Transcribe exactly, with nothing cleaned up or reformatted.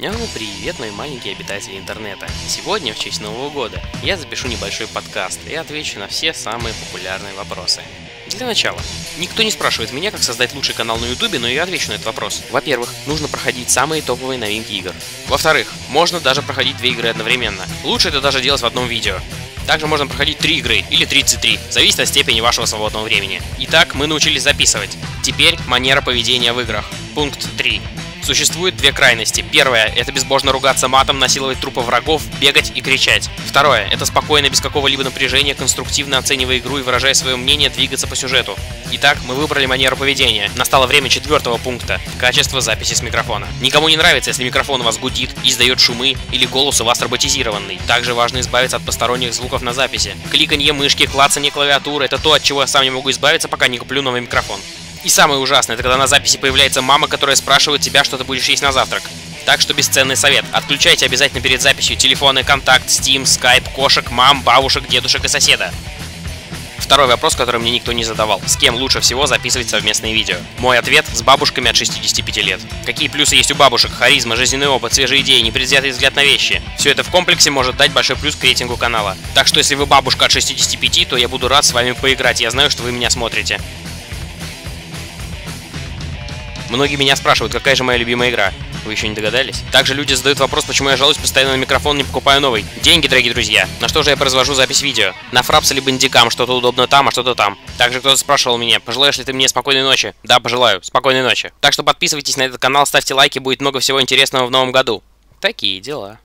Ну, привет, мои маленькие обитатели интернета. Сегодня, в честь Нового года, я запишу небольшой подкаст и отвечу на все самые популярные вопросы. Для начала, никто не спрашивает меня, как создать лучший канал на ютубе, но я отвечу на этот вопрос. Во-первых, нужно проходить самые топовые новинки игр. Во-вторых, можно даже проходить две игры одновременно. Лучше это даже делать в одном видео. Также можно проходить три игры или тридцать три, зависит от степени вашего свободного времени. Итак, мы научились записывать. Теперь манера поведения в играх. Пункт три. Существует две крайности. Первое – это безбожно ругаться матом, насиловать трупы врагов, бегать и кричать. Второе – это спокойно, без какого-либо напряжения, конструктивно оценивая игру и выражая свое мнение, двигаться по сюжету. Итак, мы выбрали манеру поведения. Настало время четвертого пункта – качество записи с микрофона. Никому не нравится, если микрофон у вас гудит, издает шумы или голос у вас роботизированный. Также важно избавиться от посторонних звуков на записи. Кликанье мышки, клацанье клавиатуры – это то, от чего я сам не могу избавиться, пока не куплю новый микрофон. И самое ужасное, это когда на записи появляется мама, которая спрашивает тебя, что ты будешь есть на завтрак. Так что бесценный совет. Отключайте обязательно перед записью телефоны, контакт, Steam, Skype, кошек, мам, бабушек, дедушек и соседа. Второй вопрос, который мне никто не задавал. С кем лучше всего записывать совместные видео? Мой ответ – с бабушками от шестидесяти пяти лет. Какие плюсы есть у бабушек? Харизма, жизненный опыт, свежие идеи, непредвзятый взгляд на вещи. Все это в комплексе может дать большой плюс к рейтингу канала. Так что если вы бабушка от шестидесяти пяти, то я буду рад с вами поиграть. Я знаю, что вы меня смотрите. Многие меня спрашивают, какая же моя любимая игра. Вы еще не догадались? Также люди задают вопрос, почему я жалуюсь постоянно на микрофон, не покупаю новый. Деньги, дорогие друзья. На что же я произвожу запись видео? На Фрапс или Бандикам, что-то удобно там, а что-то там. Также кто-то спрашивал меня, пожелаешь ли ты мне спокойной ночи? Да, пожелаю. Спокойной ночи. Так что подписывайтесь на этот канал, ставьте лайки, будет много всего интересного в новом году. Такие дела.